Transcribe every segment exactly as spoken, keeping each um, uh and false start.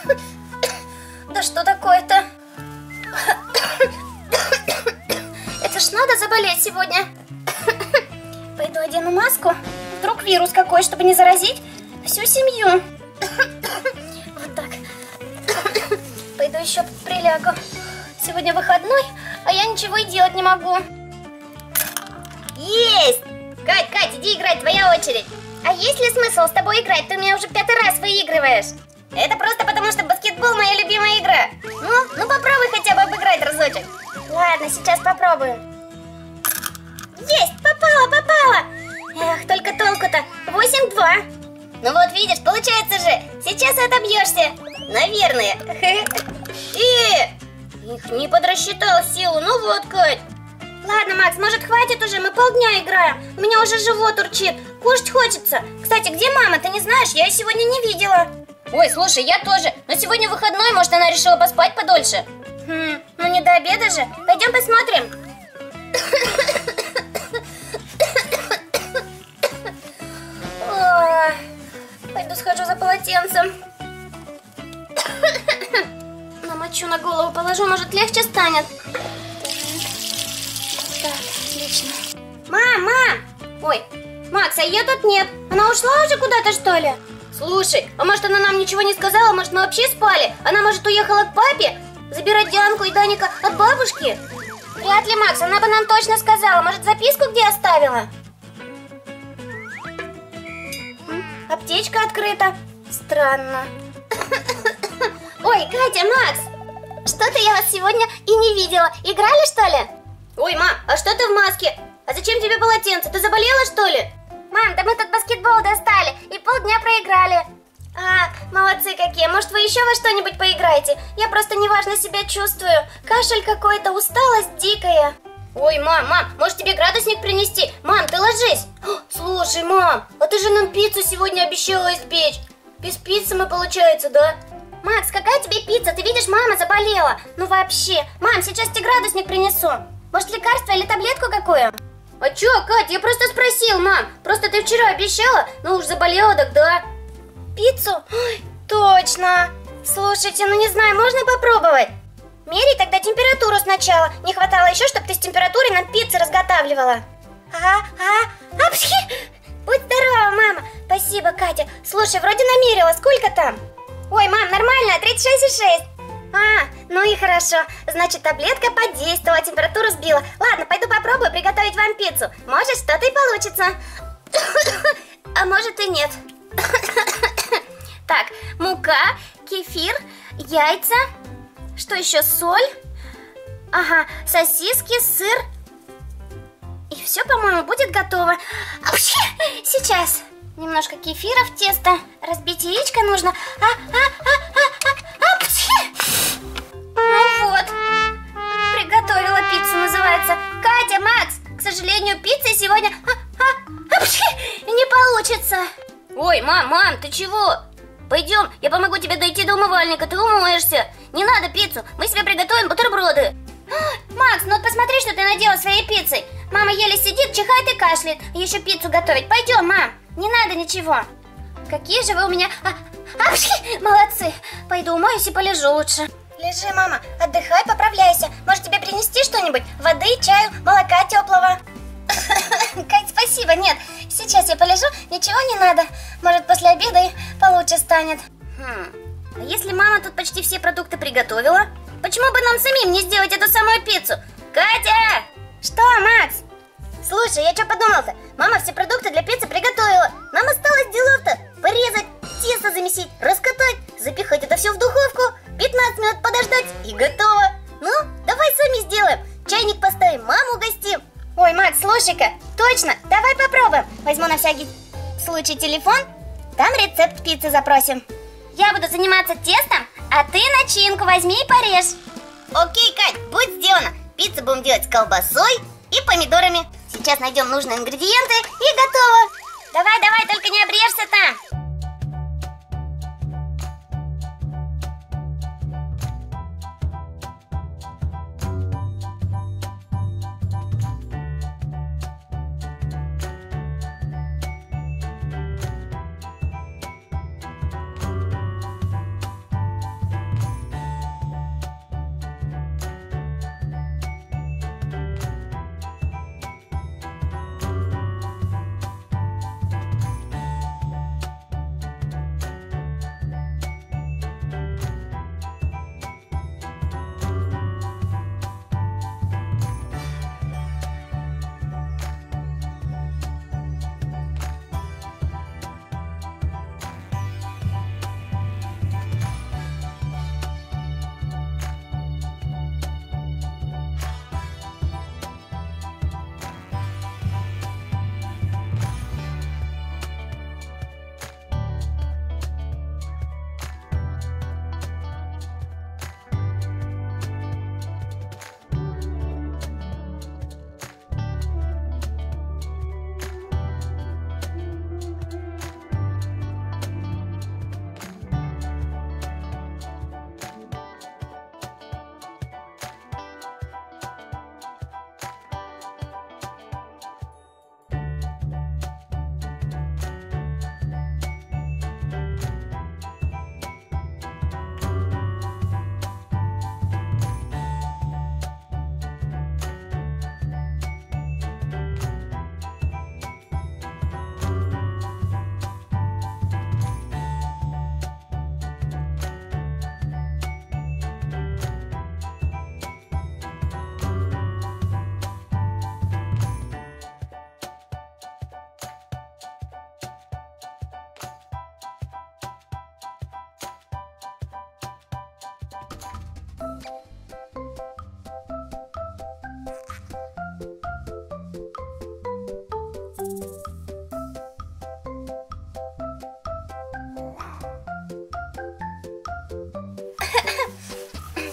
Да что такое-то? Это ж надо заболеть сегодня. Пойду одену маску. Вдруг вирус какой, чтобы не заразить всю семью. Вот так. Пойду еще прилягу. Сегодня выходной, а я ничего и делать не могу. Есть! Кать, Кать, иди играть, твоя очередь. А есть ли смысл с тобой играть? Ты меня уже пятый раз выигрываешь. Это просто потому, что баскетбол моя любимая игра. Ну, ну попробуй хотя бы обыграть разочек. Ладно, сейчас попробую. Есть, попала, попала. Эх, только толку-то. восемь-два. Ну вот, видишь, получается же. Сейчас отобьешься. Наверное. Э, их не подрасчитал силу. Ну вот, Кать. Ладно, Макс, может хватит уже? Мы полдня играем. У меня уже живот урчит. Кушать хочется. Кстати, где мама? Ты не знаешь? Я ее сегодня не видела. Ой, слушай, я тоже. Но сегодня выходной, может, она решила поспать подольше. Хм, ну не до обеда же. Пойдем посмотрим. О, пойду схожу за полотенцем. Намочу на голову, положу, может, легче станет. Так, отлично. Мам, мам! Ой, Макс, а ее тут нет. Она ушла уже куда-то, что ли? Слушай, а может, она нам ничего не сказала? Может, мы вообще спали? Она, может, уехала к папе? Забирать Дианку и Даника от бабушки? Вряд ли, Макс, она бы нам точно сказала. Может, записку где оставила? М, аптечка открыта. Странно. Ой, Катя, Макс! Что-то я вас сегодня и не видела. Играли, что ли? Ой, мам, а что ты в маске? А зачем тебе полотенце? Ты заболела, что ли? Мам, да мы тут баскетбол достали и полдня проиграли. А, молодцы какие. Может, вы еще во что-нибудь поиграете? Я просто неважно себя чувствую. Кашель какой-то, усталость дикая. Ой, мам, мам, может тебе градусник принести? Мам, ты ложись. О, слушай, мам, а ты же нам пиццу сегодня обещала испечь. Без пиццы мы, получается, да? Макс, какая тебе пицца? Ты видишь, мама заболела. Ну вообще. Мам, сейчас тебе градусник принесу. Может, лекарство или таблетку какую? А чё, Кать, я просто спросил, мам. Просто ты вчера обещала, ну уж заболела, так да. Пиццу? Ой, точно. Слушайте, ну не знаю, можно попробовать? Меряй тогда температуру сначала. Не хватало еще, чтобы ты с температурой нам пиццы разготавливала. Ага, ага. Апшхи! Будь здорова, мама. Спасибо, Катя. Слушай, вроде намерила. Сколько там? Ой, мам, нормально, тридцать шесть и шесть. А, ну и хорошо. Значит, таблетка подействовала, температуру сбила. Ладно, пойду попробую приготовить вам пиццу. Может, что-то и получится. А может и нет. Так, мука, кефир, яйца. Что еще? Соль. Ага, сосиски, сыр. И все, по-моему, будет готово. Сейчас. Немножко кефира в тесто. Разбить яичко нужно. А, а, а, а, а, а, ну вот. Приготовила пиццу, называется. Катя, Макс, к сожалению, пиццы сегодня а, а, а, не получится. Ой, мам, мам, ты чего? Пойдем, я помогу тебе дойти до умывальника, ты умоешься. Не надо пиццу, мы себе приготовим бутерброды. Макс, ну вот посмотри, что ты надела своей пиццей. Мама еле сидит, чихает и кашляет. Еще пиццу готовить. Пойдем, мам. Не надо ничего. Какие же вы у меня... А, а, молодцы. Пойду умоюсь и полежу лучше. Лежи, мама. Отдыхай, поправляйся. Может, тебе принести что-нибудь? Воды, чаю, молока теплого? Кать, спасибо. Нет, сейчас я полежу. Ничего не надо. Может, после обеда и получше станет. Хм. А если мама тут почти все продукты приготовила? Почему бы нам самим не сделать эту самую пиццу? Катя! Что, Макс? Слушай, я что подумал-то? Мама все продукты для пиццы приготовила. Нам осталось делов-то порезать, тесто замесить, раскатать, запихать это все в духовку, пятнадцать минут подождать и готово. Ну, давай сами сделаем. Чайник поставим, маму угостим. Ой, Макс, слушай-ка, точно, давай попробуем. Возьму на всякий случай телефон, там рецепт пиццы запросим. Я буду заниматься тестом, а ты начинку возьми и порежь. Окей, Кать, будет сделано. Пиццу будем делать с колбасой и помидорами. Сейчас найдем нужные ингредиенты и готово. Давай, давай, только не обрежься там.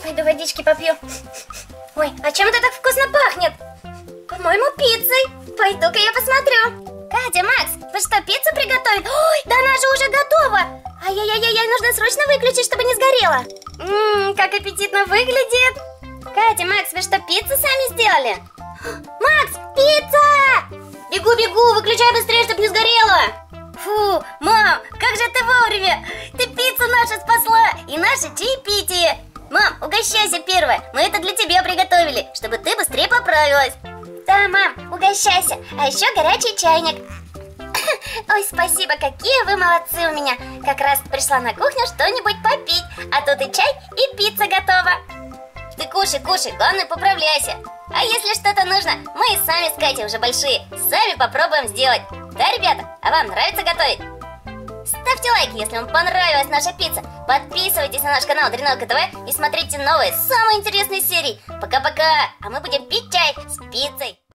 Пойду водички попью. Ой, а чем это так вкусно пахнет? По-моему, пиццей. Пойду-ка я посмотрю. Катя, Макс, вы что, пиццу приготовили? Ой, да она же уже готова. Ай-яй-яй-яй, нужно срочно выключить, чтобы не сгорела. Ммм, как аппетитно выглядит. Катя, Макс, вы что, пиццу сами сделали? Макс, пицца! Бегу-бегу, выключай быстрее, чтобы не сгорела. Фу, мам, как же ты вовремя. Ты пиццу нашу спасла и наше чаепитие. Мам, угощайся первая. Мы это для тебя приготовили, чтобы ты быстрее поправилась. Да, мам, угощайся. А еще горячий чайник. Ой, спасибо, какие вы молодцы у меня. Как раз пришла на кухню что-нибудь попить. А тут и чай, и пицца готова. Ты кушай, кушай, главное поправляйся. А если что-то нужно, мы и сами с Катей уже большие. Сами попробуем сделать. Да, ребята? А вам нравится готовить? Ставьте лайки, если вам понравилась наша пицца. Подписывайтесь на наш канал Дреновка ТВ и смотрите новые, самые интересные серии. Пока-пока, а мы будем пить чай с пиццей.